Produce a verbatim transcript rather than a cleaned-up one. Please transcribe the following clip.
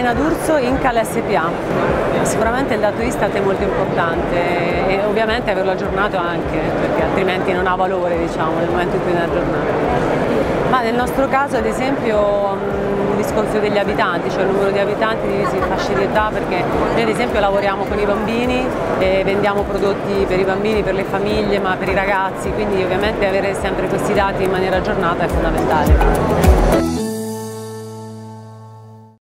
Elena D'Urso, Incal S P A. Sicuramente il dato Istat è molto importante e ovviamente averlo aggiornato anche, perché altrimenti non ha valore, diciamo, nel momento in cui viene aggiornato. Ma nel nostro caso, ad esempio, il riscontro degli abitanti, cioè il numero di abitanti divisi in fasce di età, perché noi ad esempio lavoriamo con i bambini e vendiamo prodotti per i bambini, per le famiglie, ma per i ragazzi, quindi ovviamente avere sempre questi dati in maniera aggiornata è fondamentale.